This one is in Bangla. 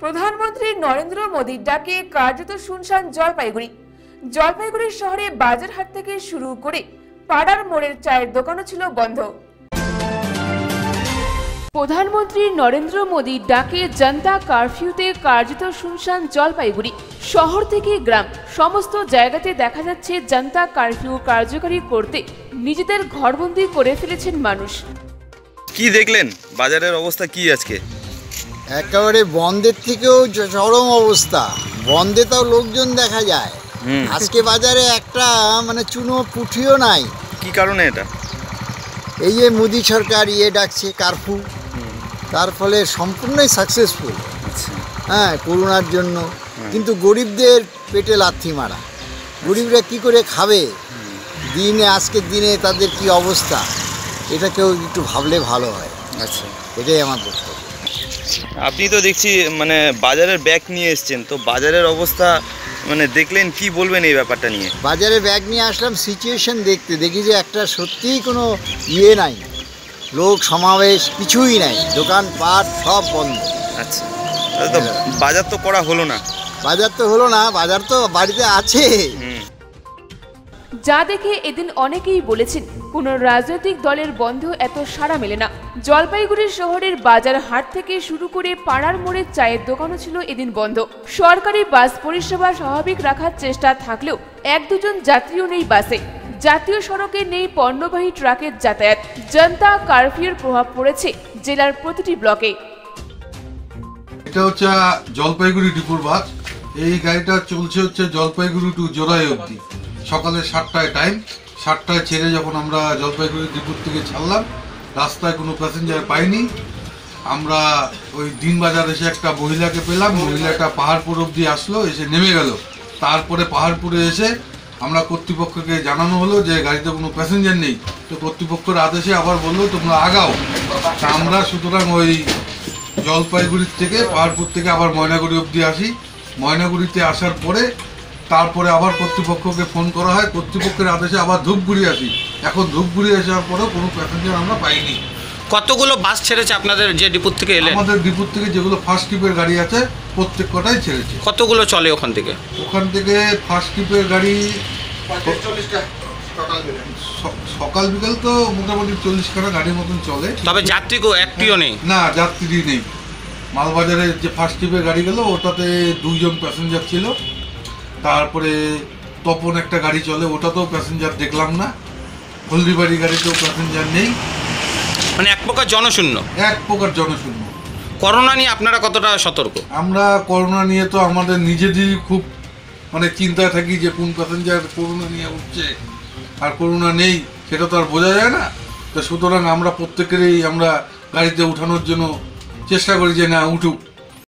প্রধানমন্ত্রী নরেন্দ্র মোদীর ডাকে কার্যত শুনশান জলপাইগুড়ি শহরে বাজারহাট থেকে শুরু করে পাড়ার মোড়ের চায়ের দোকানও ছিল বন্ধ। প্রধানমন্ত্রী নরেন্দ্র মোদীর ডাকে জনতা কারফিউতে কার্যত শুনশান জলপাইগুড়ি শহর থেকে গ্রাম সমস্ত জায়গাতে দেখা যাচ্ছে জনতা কারফিউ কার্যকরী করতে নিজেদের ঘরবন্দি করে ফেলেছেন মানুষ। কি দেখলেন, বাজারের অবস্থা কি আজকে? একেবারে বন্ধের থেকেও চরম অবস্থা। বন্ধে তাও লোকজন দেখা যায়, আজকে বাজারে একটা চুনো পুঠিও নাই। কি কারণে এটা? এই যে মোদী সরকার ডাকছে কারফিউ, তার ফলে সম্পূর্ণই সাকসেসফুল। হ্যাঁ, করোনার জন্য। কিন্তু গরিবদের পেটে লাথি মারা, গরিবরা কি করে খাবে দিনে, আজকের দিনে তাদের কি অবস্থা, এটা কেউ একটু ভাবলে ভালো হয়। আচ্ছা, এটাই আমার বক্তব্য। আপনি তো দেখছি বাজারের ব্যাগ নিয়ে এসছেন, তো বাজারের অবস্থা দেখলেন, কি বলবেন এই ব্যাপারটা নিয়ে? বাজারে ব্যাগ নিয়ে আসলাম সিচুয়েশন দেখতে, দেখি যে একটা সত্যিই কোনো নাই, লোক সমাবেশ কিছুই নাই, দোকানপাট সব বন্ধ। আচ্ছা, তো বাজার তো করা হলো না? বাজার তো হলো না, বাজার তো বাড়িতে আছে। যা দেখে এদিন অনেকেই বলেছেন কোন রাজনৈতিক দলের বন্ধ এত সাড়া মেলে না। জলপাইগুড়ি শহরের বাজার হাট থেকে শুরু করে পাড়ার মোড়ের চায়ের দোকানও ছিল এদিন বন্ধ। সরকারি বাস পরিষেবা স্বাভাবিক রাখার চেষ্টা থাকলেও এক দুজন যাত্রীও নেই বাসে। জাতীয় সড়কে নেই পণ্যবাহী ট্রাকের যাতায়াত। জনতা কারফিউর প্রভাব পড়েছে জেলার প্রতিটি ব্লকে। এটা হচ্ছে জলপাইগুড়ি ডিপুর বাস। এই গাড়িটা চলছে হচ্ছে জলপাইগুড়ি টু জোড়াই অবধি। সকালে 7টায় টাইম, 7টায় ছেড়ে যখন আমরা জলপাইগুড়ি ডিপুর থেকে ছাড়লাম, রাস্তায় কোনো প্যাসেঞ্জার পাইনি। আমরা ওই দিনবাজার এসে একটা মহিলাকে পেলাম, মহিলাটা পাহাড়পুর অবধি আসলো, এসে নেমে গেল। তারপরে পাহাড়পুরে এসে আমরা কর্তৃপক্ষকে জানানো হলো যে গাড়িতে কোনো প্যাসেঞ্জার নেই। তো কর্তৃপক্ষের আদেশে আবার বললো তোমরা আগাও। তা আমরা সুতরাং ওই জলপাইগুড়ির থেকে পাহাড়পুর থেকে আবার ময়নাগুড়ি অবধি আসি। ময়নাগুড়িতে আসার পরে তারপরে আবার কর্তৃপক্ষকে ফোন করা হয়, কর্তৃপক্ষের আদেশে আবার ধূপগুড়ি আসি। এখন ধূপগুড়ি আসার পরেও কোনো প্যাসেঞ্জার আমরা পাইনি। কতগুলো বাস ছেড়েছে আপনাদের যে ডিপুর থেকে এলেন? আমাদের ডিপুর থেকে যেগুলো ফার্স্ট ট্রিপের গাড়ি আছে প্রত্যেক কটাই ছেড়েছে। কতগুলো চলে ওখান থেকে? ওখান থেকে ফার্স্ট ট্রিপের গাড়ি সকাল বিকাল তো মোটামুটি 40খানা গাড়ির মতন চলে। তবে যাত্রী একটিও নেই? না, যাত্রী নেই। মালবাজারের যে ফার্স্ট ট্রিপের গাড়ি গেল ওটাতে 2 জন প্যাসেঞ্জার ছিল। তারপরে তপন একটা গাড়ি চলে, ওটাতেও প্যাসেঞ্জার দেখলাম না। হলদিবাড়ি গাড়িতেও প্যাসেঞ্জার নেই। এক প্রকার জনশূন্য। এক প্রকার জনশূন্য। করোনা নিয়ে আপনারা কতটা সতর্ক? আমরা করোনা নিয়ে তো আমাদের নিজেদেরই খুব চিন্তায় থাকি যে কোন প্যাসেঞ্জার করোনা নিয়ে উঠছে আর করোনা নেই, সেটা তো আর বোঝা যায় না। তো সুতরাং আমরা প্রত্যেকেরই আমরা গাড়িতে উঠানোর জন্য চেষ্টা করি যে না উঠুক।